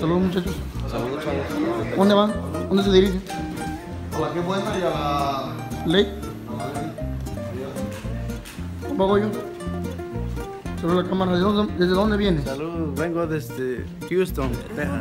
Saludos, muchachos. Saludos, chavos. ¿Dónde van? ¿Dónde se dirigen? A la que buena y a la... ¿Ley? ¿Cómo hago yo? Sobre la cámara. ¿Desde dónde viene? Saludos, vengo desde Houston, Texas.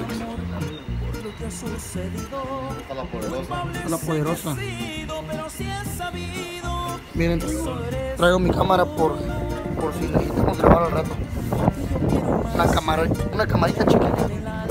A la poderosa. A la poderosa. Miren, traigo mi cámara por si necesitamos grabar al rato. Una camarita chiquita.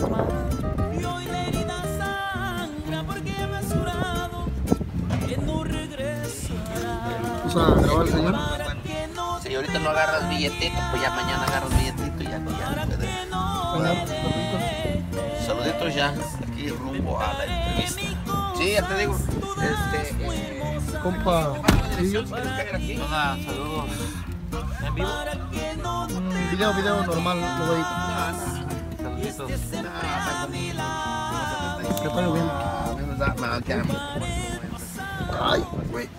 Vamos a grabar al señor. Si ahorita no agarras billetito, pues ya mañana agarras billetito y ya saluditos ya, aquí rumbo a la entrevista. Sí, ya te digo, Compa. Hola, saludos. ¿En vivo? Video normal, lo voy a Saluditos. que está lloviendo. Ay, güey.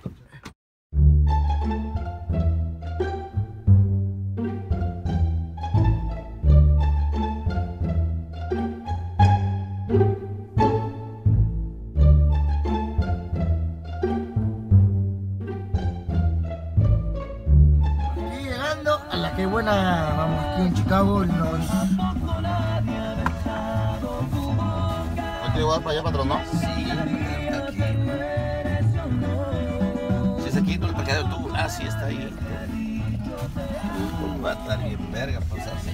Qué buena, vamos aquí en Chicago. ¿No te llevas para allá, patrón, no? Sí, aquí. Si es aquí, no el parqueadero tú. Ah, sí, está ahí. Va a estar bien verga pasarse.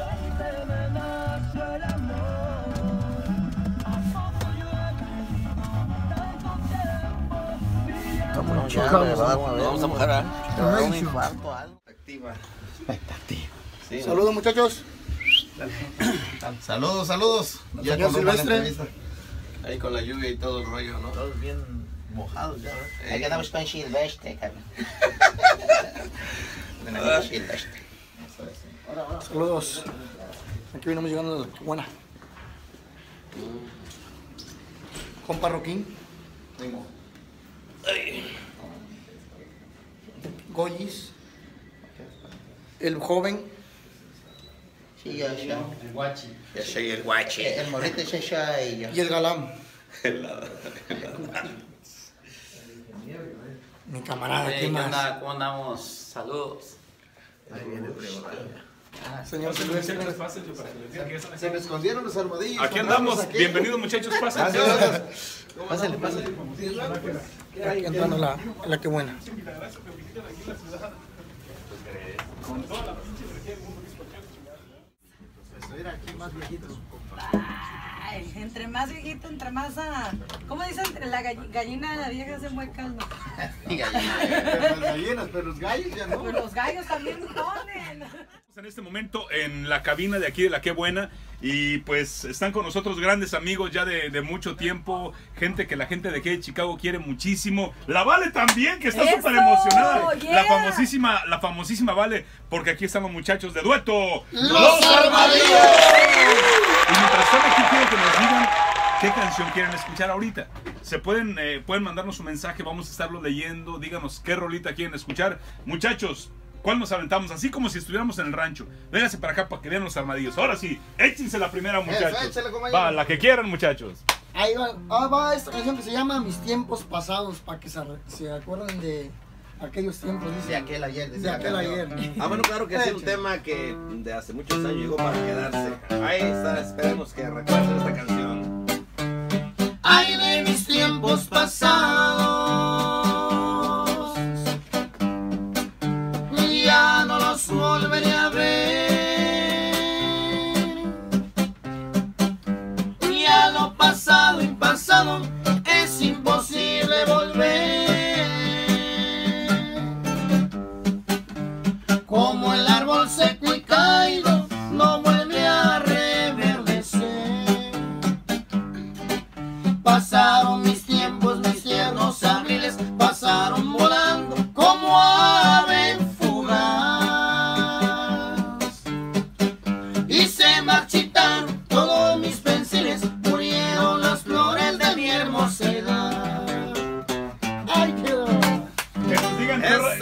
Estamos en Ya, Chicago. vamos a mojar a un Chicago. infarto, algo. Activa. Sí, Saludos, muchachos. Saludos, saludos. Ya Señor con rumbo a la Silvestre. entrevista. ahí con la lluvia y todo el rollo, ¿no? Todos bien mojados ya, ¿verdad? Ahí quedamos con Silvestre, cabrón. Silvestre. Saludos. Aquí venimos llegando de la buena. Compa Roquín. Goyis. El joven. Sí, ya. El guachi. Ya soy el guache. El morrito es ella y yo. Y el galán. Mi camarada, ¿qué más? ¿Cómo andamos? Saludos. Señor Silvestre. Se me escondieron los armadillos. Aquí andamos, bienvenidos muchachos, pasen. Pásale, pásale. Aquí entrando la que buena. Ay, entre más viejito, entre más... ¿Cómo dicen? Entre la gallina y la vieja se mueve calma. Las gallinas, pero los gallos ya no. Pero los gallos también ponen. En este momento en la cabina de aquí de La Qué Buena y pues están con nosotros grandes amigos ya de mucho tiempo, gente que la gente de aquí de Chicago quiere muchísimo. La Vale también, que está ¡Eso! súper emocionada. ¡Yeah! La famosísima Vale, porque aquí están los muchachos de dueto. ¡Los Armadillos! Y mientras están aquí quiero que nos digan qué canción quieren escuchar ahorita. Se pueden mandarnos un mensaje, vamos a estarlo leyendo, díganos qué rolita quieren escuchar. Muchachos, ¿cuál nos aventamos? Así como si estuviéramos en el rancho. Vénganse para acá para que vean los armadillos. Ahora sí, échense la primera, muchachos. échale, compañero. Va, la que quieran, muchachos. Ahí va esta canción que se llama Mis Tiempos Pasados, para que se acuerden de aquellos tiempos. Dice. De aquel ayer. De aquel ayer. Ah, bueno, claro que es un tema que de hace muchos años llegó para quedarse. Ahí está, esperemos que recuerden esta canción. Ay, de mis tiempos pasados, ya no los volveré a ver. Ya lo pasado y pasado es imposible volver. Como el árbol seco y caído no vuelve a reverdecer. Pasaron mis tiempos, mis tiernos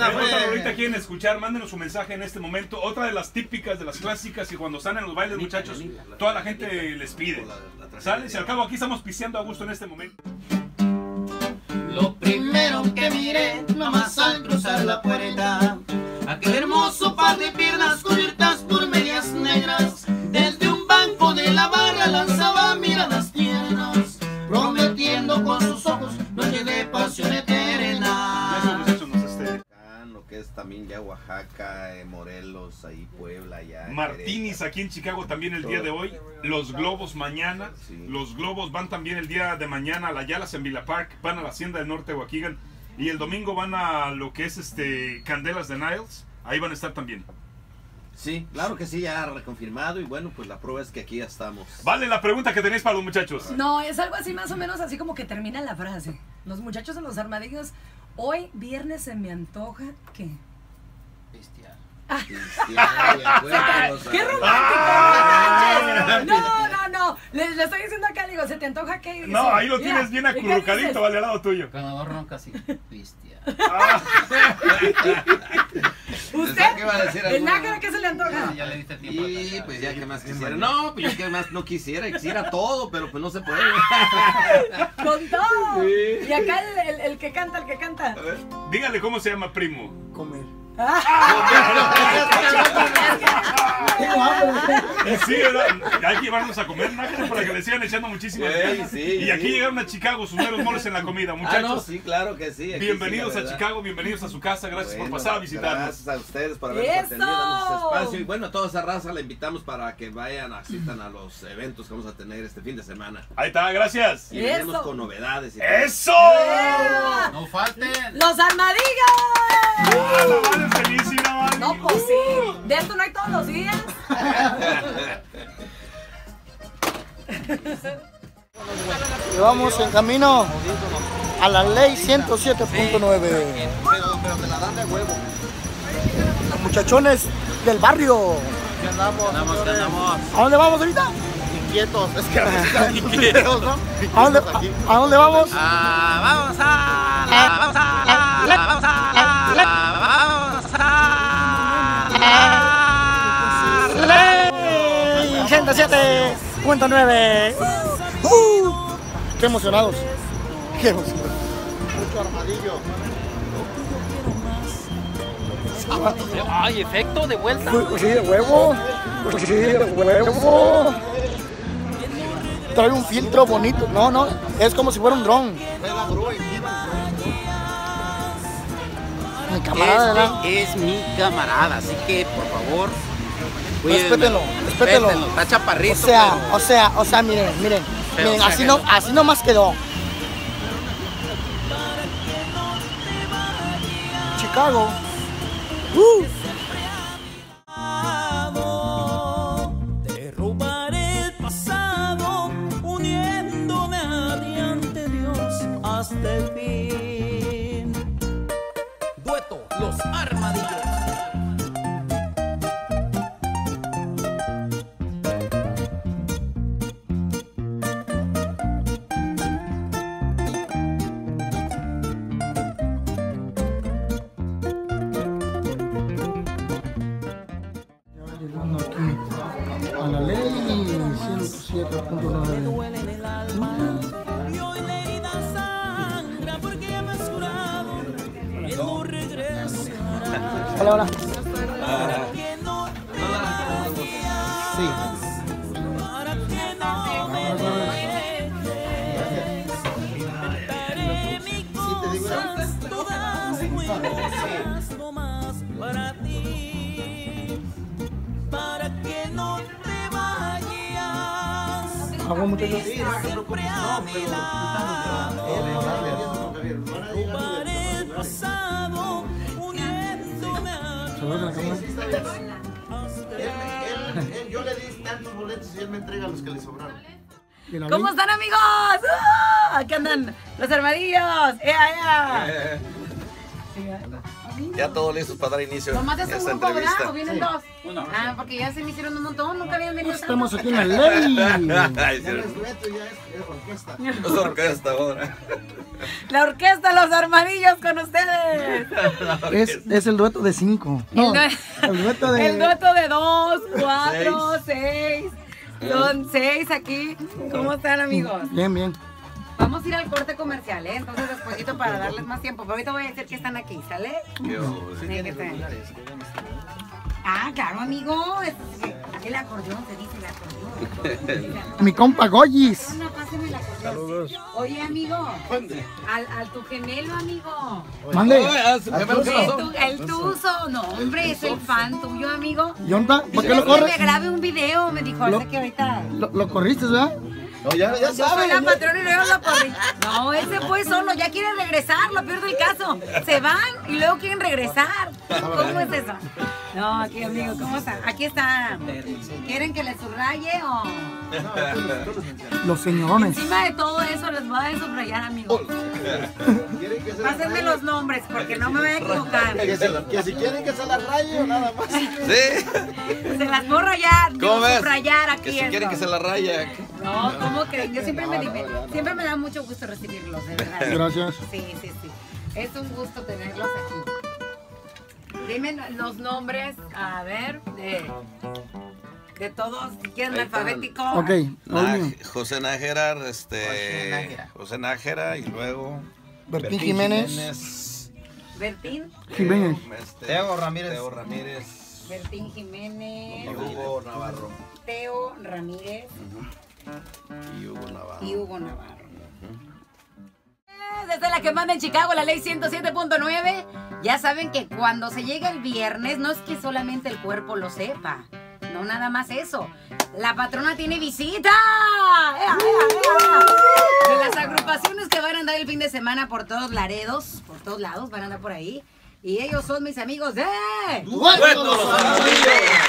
¿Qué otra rolita quieren escuchar? Mándenos su mensaje en este momento. Otra de las típicas, de las clásicas, y cuando están en los bailes, muchachos, toda la gente les pide. ¿Sale? Si al cabo aquí estamos pisteando a gusto en este momento. Lo primero que miré, nomás al cruzar la puerta, aquel hermoso par de piernas cubiertas por medias negras, desde un banco de la barra lanzaba miradas tiernas, prometiendo con sus ojos noche de pasión eterna. Eso, muchachos, nos Lo que es también ya Oaxaca, Morelos, ahí Puebla, ya Martínez aquí en Chicago también el día de hoy. Los Globos mañana. Sí. Los Globos van también el día de mañana a la Yalas en Villa Park. Van a la Hacienda del Norte de Waukegan. Y el domingo van a lo que es Candelas de Niles. Ahí van a estar también. Sí, claro que sí, ya reconfirmado. Y bueno, pues la prueba es que aquí ya estamos. Vale, la pregunta que tenéis para los muchachos. No, es algo así más o menos así como que termina la frase. Los muchachos en los armadillos, hoy viernes se me antoja que... Pistear. ¡Qué romántico! No. Le estoy diciendo acá, digo, ¿se te antoja qué? No, ahí lo tienes bien acurrucadito, vale, al lado tuyo. Ganador ronca así. Pistear. ¿Usted? ¿Qué va a decir ¿El alguna? Nájera qué se le antoja? Ya le diste tiempo. Y pues ya que más quisiera. No, pues yo que más no quisiera todo, pero pues no se puede. Con todo. Y acá el que canta, Dígale cómo se llama, primo. Comer. Y sí, ¿verdad? Hay que llevarnos a comer, Nájera, para que le sigan echando muchísimas ganas. Sí, Y aquí llegaron a Chicago, sus meros moles en la comida, muchachos. No, sí, claro que sí. Aquí Bienvenidos sí, la a verdad. Chicago, bienvenidos a su casa, gracias por pasar a visitarnos. Gracias a ustedes por habernos ¡Eso! atendido, darnos este espacio. Y bueno, a toda esa raza la invitamos para que vayan, asistan a los eventos que vamos a tener este fin de semana. Ahí está, gracias. Y venimos con novedades. Y todo. ¡Eso! No falten. ¡Los armadillos! ¡La vale felicidad, vale! No, pues sí. De esto no hay todos los días. Y vamos en camino a la ley 107.9. Pero te la dan de huevo. Los muchachones del barrio. Ganamos. ¿A dónde vamos ahorita? Inquietos. Es que a veces están inquietos, ¿no? ¿A dónde vamos? Vamos a Ley 107.9. ¡Qué emocionados! ¡Qué emocionados! Mucho armadillo. ¡Ay, efecto de vuelta! Pues sí, de huevo. Pues sí, de huevo. Trae un filtro bonito. No, es como si fuera un dron. Mi camarada, ¿verdad? es mi camarada, así que por favor, Respétenlo. Está chaparrito. O sea, miren, así nomás quedó. Chicago. Te robaré el pasado, uniéndome a ti ante Dios hasta el fin. Dueto, los armadillos. Llegando aquí a la ley 107.9. Duele en el alma y hoy la herida sangra porque ya me has jurado que no regresarás. Hola. Para que no te vayas, Sí. para que no me dejes. Inventaré mis cosas, todas nuevas, no más para ti. Para que no te vayas. ¿Hago muchachos? Siempre a mi lado. Robaré el pasado, uniéndome a ¿Se ve la cámara? Yo le di tantos boletos y él me entrega los que le sobraron. ¿Y la ¿Cómo ley? están, amigos? Aquí andan los armadillos. ¡Ea! Ya todos listos para dar inicio Nomás a es un esta grupo, ¿verdad? entrevista. ¿O vienen dos? Ah, porque ya se me hicieron un montón, nunca habían venido. Estamos aquí en la ley. Ay, sí. Ya no es dueto, ya es orquesta. Es orquesta ahora. La orquesta Los Armadillos con ustedes. Es el dueto de 5. No, el dueto de... El dueto de 2, 4, 6. Son 6 aquí. ¿Cómo están, amigos? Bien, bien. Vamos a ir al corte comercial, ¿eh? Entonces, despuésito para darles más tiempo. Pero ahorita voy a decir que están aquí, ¿sale? Sí, que están. Ah, claro, amigo. El acordeón, se dice el acordeón. Mi compa Goyis. No, pásame el acordeón. Saludos. Oye, amigo. Al tu gemelo, amigo. Mande. El Tuzo. No, hombre, es el fan tuyo, amigo. ¿Y onda? ¿Por qué lo Que corres? me grabe un video, me dijo. Hace que ahorita... Lo corriste, ¿verdad? No, ya Yo soy saben. la patrona y luego lo corrí. No, él se fue solo, ya quiere regresar, lo peor del caso. Se van y luego quieren regresar. ¿Cómo es eso? No, aquí, amigo, ¿cómo está? Aquí está. ¿Quieren que les subraye o...? Los señorones. Encima de todo eso les voy a subrayar, amigo. Pásenme los nombres porque no me voy a equivocar. Que si quieren que se las raye o nada más. Sí. Se las puedo rayar, ¿Cómo ves? subrayar aquí. Que si quieren que se la raya. No, ¿cómo creen? Yo siempre siempre me da mucho gusto recibirlos, de verdad. Gracias. Sí. Es un gusto tenerlos aquí. Dime los nombres, a ver, de todos, si quieren alfabético. Ok. José Nájera, José Nájera y luego Bertín Jiménez. Bertín. Jiménez. Teo Ramírez. Teo Ramírez. Bertín Jiménez. Y Hugo Navarro. Teo Ramírez. Y Hugo Navarro. Y Hugo Navarro. Desde la que manda en Chicago, la ley 107.9. Ya saben que cuando se llega el viernes, no es que solamente el cuerpo lo sepa. No nada más eso. La patrona tiene visita. ¡Ea, ea, ea! De las agrupaciones que van a andar el fin de semana por todos Laredos, por todos lados, van a andar por ahí. Y ellos son mis amigos de... ¡Dueto Los Armadillos!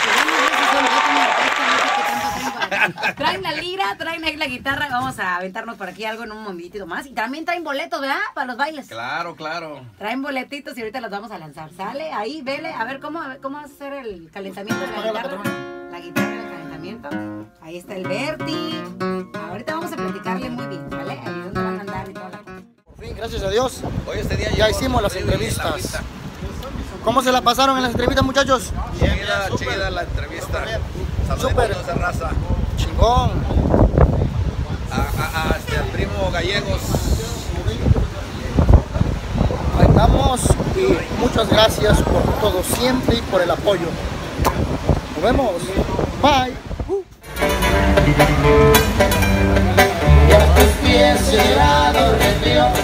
Traen la lira, traen ahí la guitarra. Vamos a aventarnos por aquí algo en un momentito más. Y también traen boletos, ¿verdad? Para los bailes. Claro. Traen boletitos y ahorita los vamos a lanzar. ¿Sale? Ahí, vele. A ver cómo va a hacer el calentamiento de la guitarra. La guitarra en el calentamiento. Ahí está el Berti. Ahorita vamos a platicarle muy bien, ¿vale? Ahí es donde van a andar y toda la cosa. Por fin, gracias a Dios. Hoy este día Ya hicimos las entrevistas. ¿Cómo se la pasaron en las entrevistas, muchachos? Chida la entrevista. Súper. Saludos a raza. Chingón. Al primo Gallegos. Ahí estamos y muchas gracias por todo siempre y por el apoyo. Nos vemos. Bye. Y a tus pies helado río.